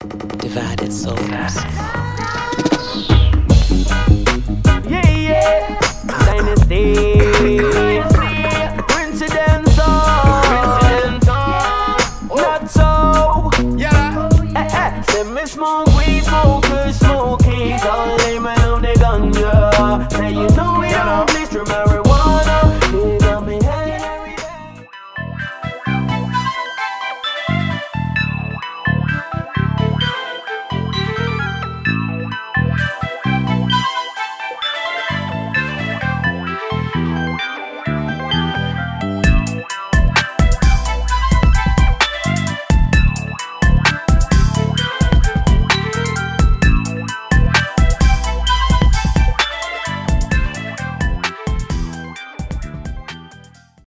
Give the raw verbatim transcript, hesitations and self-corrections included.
Divided souls. Yeah, yeah. Dynasty. Coincidence. Not so. Yeah. Eh, eh. Say me smoke weed, smoke kush, smoke heat. All them I know they ganja. Say you